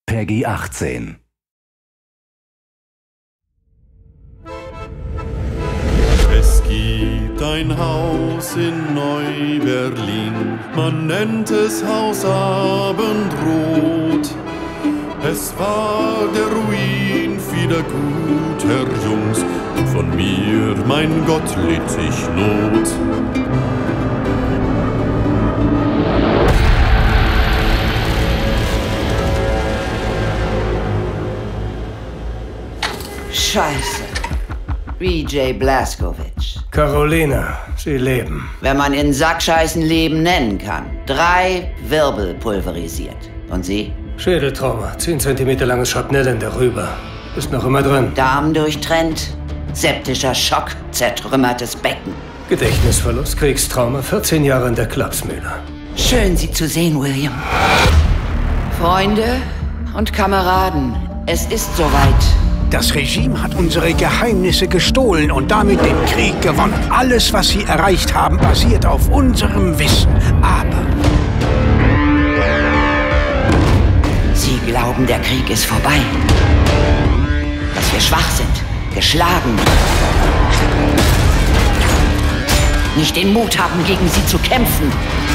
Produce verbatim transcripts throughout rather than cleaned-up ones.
Peggy achtzehn. Es gibt ein Haus in Neu-Berlin, man nennt es Haus Abendrot. Es war der Ruin vieler guter Jungs, von mir, mein Gott, litt ich Not. Scheiße. B J Blazkowicz. Carolina, Sie leben. Wenn man in Sackscheißen Leben nennen kann. Drei Wirbel pulverisiert. Und Sie? Schädeltrauma, zehn Zentimeter langes Schrapnell darüber. Ist noch immer drin. Darm durchtrennt, septischer Schock, zertrümmertes Becken. Gedächtnisverlust, Kriegstrauma, vierzehn Jahre in der Klapsmühle. Schön, Sie zu sehen, William. Freunde und Kameraden, es ist soweit. Das Regime hat unsere Geheimnisse gestohlen und damit den Krieg gewonnen. Alles, was sie erreicht haben, basiert auf unserem Wissen. Aber Sie glauben, der Krieg ist vorbei. Dass wir schwach sind, geschlagen. Nicht den Mut haben, gegen sie zu kämpfen.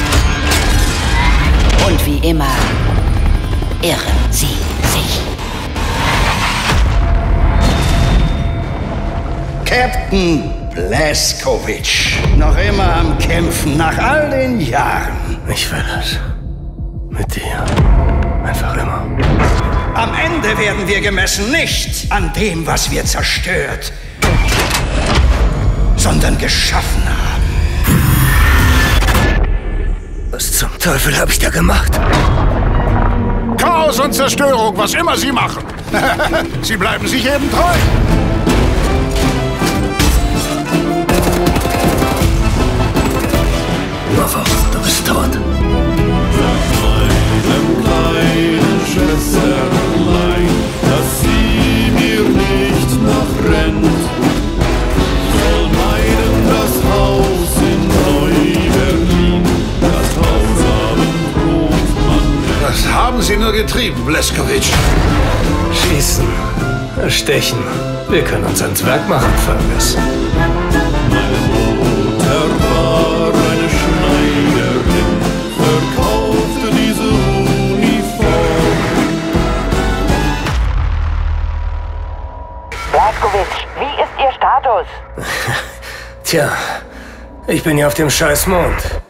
Und wie immer irren sie sich. Captain Blazkowicz, noch immer am Kämpfen nach all den Jahren. Ich will es. Mit dir. Einfach immer. Am Ende werden wir gemessen nicht an dem, was wir zerstört, sondern geschaffen haben. Was zum Teufel habe ich da gemacht? Chaos und Zerstörung, was immer sie machen. Sie bleiben sich eben treu. Mother, du bist tot. Meinem kleinen Schwesterlein, dass sie mir nicht nachrennt, soll meiden das Haus in Neu-Berlin, das Haus Abendrot, Mann. Was haben Sie nur getrieben, Blazkowicz? Schießen, erstechen. Wir können uns ans Werk machen, Fergus. Meine Mutter war eine Schneiderin, verkaufte diese Uniform. Blazkowicz, wie ist Ihr Status? Tja, ich bin ja auf dem scheiß Mond.